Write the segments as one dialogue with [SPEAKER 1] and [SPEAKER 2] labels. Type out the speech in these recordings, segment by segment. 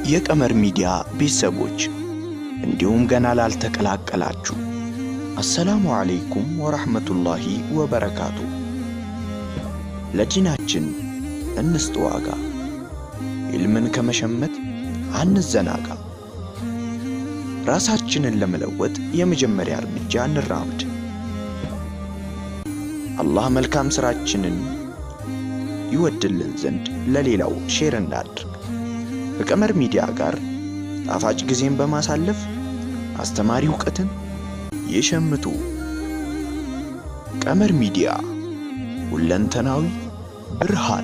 [SPEAKER 1] የቀመር ሚዲያ ቤተሰቦች እንዲሁም ገና ላልተቀላቀላችሁ አሰላሙ አለይኩም ወራህመቱላሂ ወበረካቱ። ለዲናችን እንስጥ ዋጋ፣ ኢልምን ከመሸመት አንዘናጋ። ራሳችንን ለመለወጥ የመጀመሪያ እርምጃ እንራመድ። አላህ መልካም ስራችንን ይወድልን ዘንድ ለሌላው ሼር እናድርግ። ከቀመር ሚዲያ ጋር ጣፋጭ ጊዜን በማሳለፍ አስተማሪ ዕውቀትን ይሸምቱ። ቀመር ሚዲያ ሁለንተናዊ ብርሃን።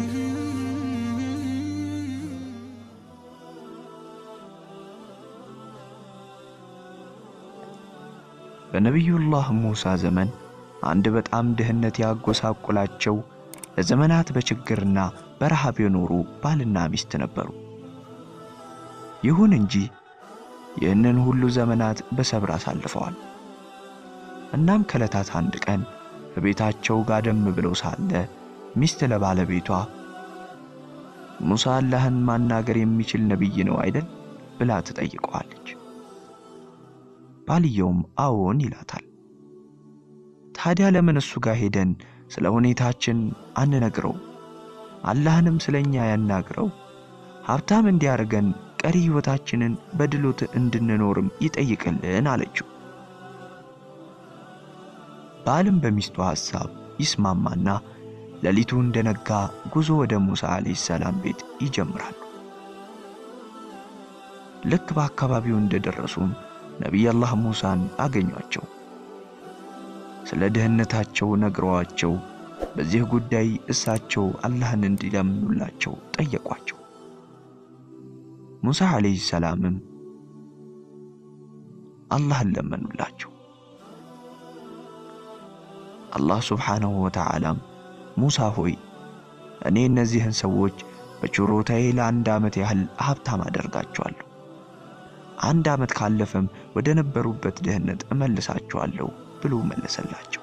[SPEAKER 1] በነብዩላህ ሙሳ ዘመን አንድ በጣም ድህነት ያጎሳቆላቸው ለዘመናት በችግርና በረሃብ የኖሩ ባልና ሚስት ነበሩ። ይሁን እንጂ ይህንን ሁሉ ዘመናት በሰብር አሳልፈዋል። እናም ከለታት አንድ ቀን በቤታቸው ጋደም ብለው ሳለ ሚስት ለባለቤቷ ሙሳ አላህን ማናገር የሚችል ነብይ ነው አይደል ብላ ትጠይቀዋለች። ባልየውም አዎን ይላታል። ታዲያ ለምን እሱ ጋር ሄደን ስለ ሁኔታችን አንነግረው? አላህንም ስለኛ ያናግረው፣ ሀብታም እንዲያርገን ቀሪ ህይወታችንን በድሎት እንድንኖርም ይጠይቅልን አለችው። ባልም በሚስቱ ሐሳብ ይስማማና ለሊቱ እንደነጋ ጉዞ ወደ ሙሳ አለይሂ ሰላም ቤት ይጀምራሉ። ልክ በአካባቢው እንደደረሱም ነብዩላህ ሙሳን አገኟቸው። ስለ ደህንነታቸው ነግረዋቸው በዚህ ጉዳይ እሳቸው አላህን እንዲለምኑላቸው ጠየቋቸው። ሙሳ አለይሂ ሰላምም አላህን ለመኑላቸው። አላህ ሱብሓነሁ ወተዓላ ሙሳ ሆይ እኔ እነዚህን ሰዎች በችሮታዬ ለአንድ ዓመት ያህል ሀብታም አደርጋቸዋለሁ፣ አንድ ዓመት ካለፈም ወደ ነበሩበት ድህነት እመልሳቸዋለሁ ብሎ መለሰላቸው።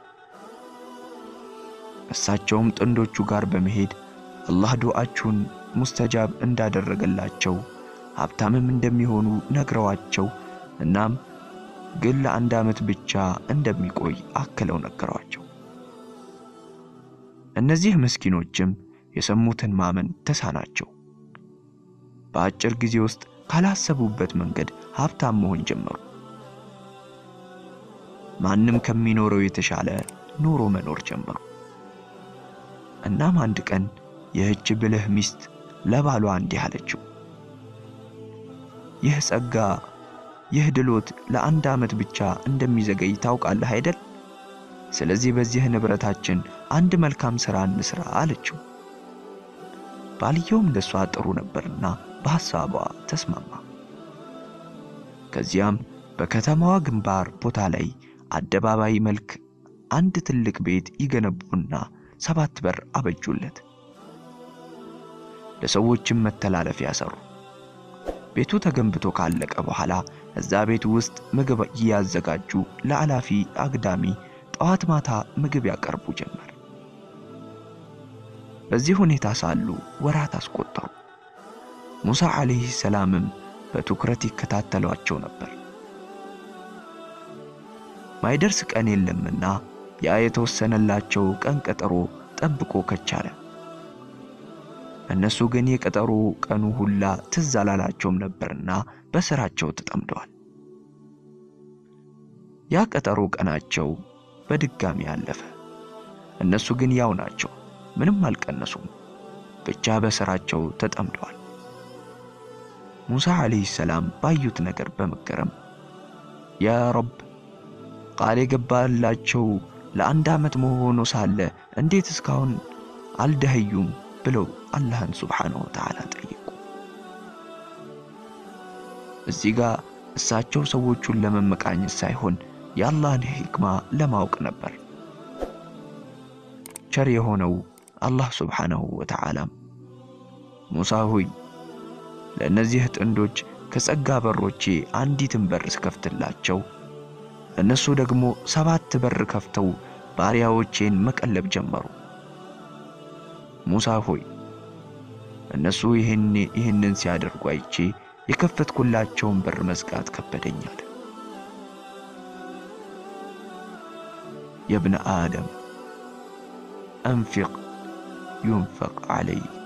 [SPEAKER 1] እሳቸውም ጥንዶቹ ጋር በመሄድ አላህ ዱዓቸውን ሙስተጃብ እንዳደረገላቸው ሀብታምም እንደሚሆኑ ነግረዋቸው እናም ግን ለአንድ ዓመት ብቻ እንደሚቆይ አክለው ነገሯቸው። እነዚህ ምስኪኖችም የሰሙትን ማመን ተሳናቸው። በአጭር ጊዜ ውስጥ ካላሰቡበት መንገድ ሀብታም መሆን ጀመሩ። ማንም ከሚኖረው የተሻለ ኑሮ መኖር ጀመሩ። እናም አንድ ቀን ይህች ብልህ ሚስት ለባሏ እንዲህ አለችው፣ ይህ ጸጋ፣ ይህ ድሎት ለአንድ ዓመት ብቻ እንደሚዘገይ ታውቃለህ አይደል? ስለዚህ በዚህ ንብረታችን አንድ መልካም ሥራ እንስራ አለችው። ባልየውም ለሷ ጥሩ ነበርና በሐሳቧ ተስማማ። ከዚያም በከተማዋ ግንባር ቦታ ላይ አደባባይ መልክ አንድ ትልቅ ቤት ይገነቡና 7 በር አበጁለት። ለሰዎችም መተላለፊያ ሰሩ። ቤቱ ተገንብቶ ካለቀ በኋላ እዛ ቤት ውስጥ ምግብ ያዘጋጁ ለአላፊ አግዳሚ ጠዋት ማታ ምግብ ያቀርቡ ጀመር። በዚህ ሁኔታ ሳሉ ወራት አስቆጠሩ። ሙሳ አለይሂ ሰላምም በትኩረት ይከታተሏቸው ነበር። ማይደርስ ቀን የለምና ያ የተወሰነላቸው ቀን ቀጠሮ ጠብቆ ከቻለ። እነሱ ግን የቀጠሮ ቀኑ ሁላ ትዝ አላላቸውም ነበርና በስራቸው ተጠምደዋል። ያ ቀጠሮ ቀናቸው በድጋሚ አለፈ። እነሱ ግን ያው ናቸው፣ ምንም አልቀነሱም፣ ብቻ በስራቸው ተጠምደዋል። ሙሳ አለይሂ ሰላም ባዩት ነገር በመገረም ያ ረብ ቃል የገባላቸው ለአንድ ዓመት መሆኑ ሳለ እንዴት እስካሁን አልደህዩም ብለው አላህን ሱብሓነሁ ወተዓላ ጠየቁ። እዚህ ጋር እሳቸው ሰዎቹን ለመመቃኘት ሳይሆን የአላህን ሕክማ ለማወቅ ነበር። ቸር የሆነው አላህ ሱብሓነሁ ወተዓላ ሙሳ ሆይ ለእነዚህ ጥንዶች ከጸጋ በሮቼ አንዲትን በር ስከፍትላቸው እነሱ ደግሞ 7 በር ከፍተው ባሪያዎቼን መቀለብ ጀመሩ። ሙሳ ሆይ እነሱ ይሄንን ሲያደርጉ አይቼ የከፈትኩላቸውን በር መዝጋት ከበደኛል። የብነ አደም አንፊቅ ينفق عليك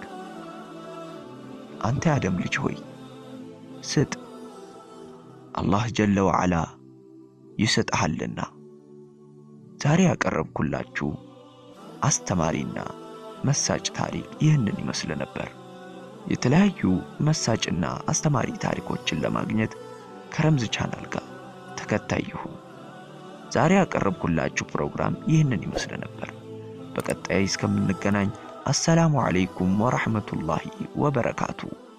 [SPEAKER 1] አንተ አደም ልጅ ሆይ ስጥ አላህ ጀለ ወዐላ ይሰጣልና። ዛሬ ያቀረብኩላችሁ አስተማሪና መሳጭ ታሪክ ይህንን ይመስል ነበር። የተለያዩ መሳጭና አስተማሪ ታሪኮችን ለማግኘት ከረምዝ ቻናል ጋር ተከታይ ይሁኑ። ዛሬ ያቀረብኩላችሁ ፕሮግራም ይህንን ይመስል ነበር። በቀጣይ እስከምንገናኝ አሰላሙ አለይኩም ወራህመቱላሂ ወበረካቱ።